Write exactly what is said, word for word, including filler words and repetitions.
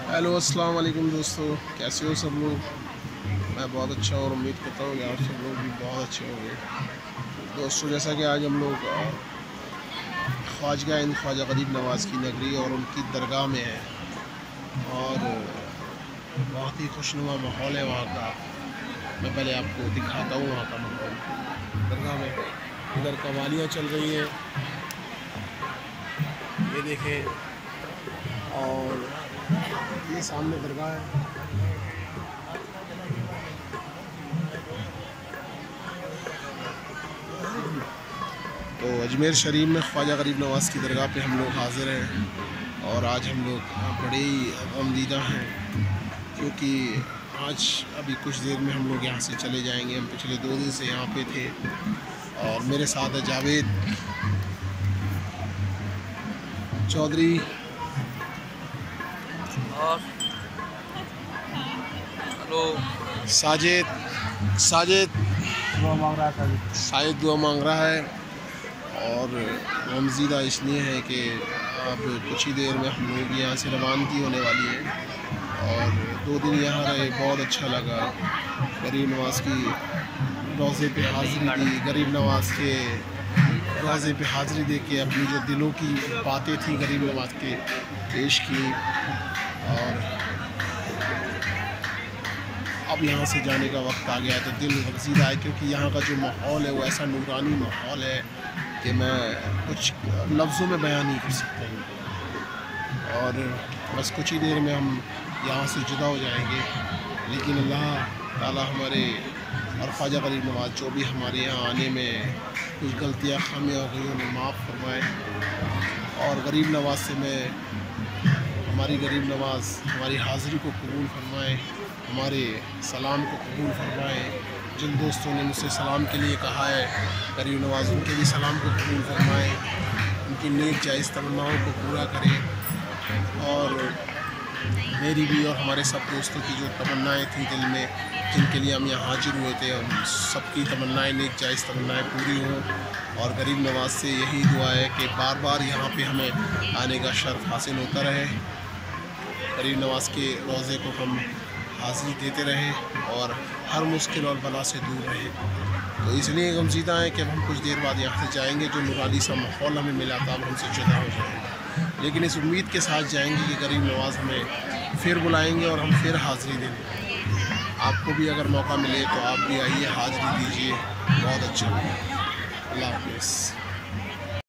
Hello अस्सलाम वालेकुम दोस्तों, कैसे हो सब लोग। मैं बहुत अच्छा और उम्मीद करता हूँ कि आप सब लोग भी बहुत अच्छे होंगे। दोस्तों, जैसा कि आज हम लोग ख्वाजा इन ख्वाजा गरीब नवाज़ की नगरी और उनकी दरगाह में हैं और बहुत ही खुशनुमा माहौल है वहाँ का। मैं पहले आपको दिखाता हूँ वहाँ का माहौल दरगाह में। इधर कवालियाँ चल रही हैं, ये देखें, और ये सामने दरगाह है। तो अजमेर शरीफ में ख्वाजा गरीब नवाज़ की दरगाह पे हम लोग हाज़िर हैं और आज हम लोग बड़े ही गमदीदा हैं क्योंकि आज अभी कुछ देर में हम लोग यहाँ से चले जाएंगे। हम पिछले दो दिन से यहाँ पे थे और मेरे साथ है जावेद चौधरी और हेलो साजिद साजिद दुआ मांग रहा था। शायद दुआ मांग रहा है और गमज़ीदा इसलिए है कि अब कुछ ही देर में हम लोग यहाँ से रवानगी होने वाली है और दो दिन यहाँ रहे, बहुत अच्छा लगा। गरीब नवाज़ की रोज़े पे हाज़िरी दी, गरीब नवाज़ के रोज़े पे हाज़िरी दे के अपनी जो दिलों की बातें थी गरीब नवाज़ के पेश की। और अब यहाँ से जाने का वक्त आ गया है तो दिल गमज़ीदा है क्योंकि यहाँ का जो माहौल है वो ऐसा नूरानी माहौल है कि मैं कुछ लफ्ज़ों में बयान नहीं कर सकता हूँ। और बस कुछ ही देर में हम यहाँ से जुदा हो जाएंगे, लेकिन अल्लाह ताला हमारे और ख्वाजा गरीब नवाज़ जो भी हमारे यहाँ आने में कुछ गलतियाँ खामियाँ हो गई उन्हें माफ़ फरमाए और गरीब नवाज़ से मैं हमारी गरीब नवाज़ हमारी हाज़िरी को कबूल फरमाए, हमारे सलाम को कबूल फरमाए। जिन दोस्तों ने मुझसे सलाम के लिए कहा है गरीब नवाज़ उनके भी सलाम को कबूल फरमाए, उनकी नेक जायज़ तमन्नाओं को पूरा करें और मेरी भी और हमारे सब दोस्तों की जो तमन्नाएँ थी दिल में जिनके लिए हम यहाँ हाजिर हुए थे, उन सबकी तमन्नाएँ नेक जायज़ तमन्नाएँ पूरी हों। और गरीब नवाज़ से यही दुआ है कि बार बार यहाँ पे हमें आने का शर्फ हासिल होता रहे, गरीब नवाज़ के रोज़े को हम हाज़िरी देते रहें और हर मुश्किल और बला से दूर रहें। तो इसलिए गमज़ीदा है कि अब हम कुछ देर बाद यहाँ से जाएंगे। जो नूरानी सा माहौल हमें मिला था अब हमसे जुदा हो जाएंगे, लेकिन इस उम्मीद के साथ जाएंगे कि गरीब नवाज़ हमें फिर बुलाएंगे और हम फिर हाज़िरी देंगे। आपको भी अगर मौका मिले तो आप भी आइए, हाज़िरी दीजिए, बहुत अच्छा लगा। अल्लाह हाफ़िज़।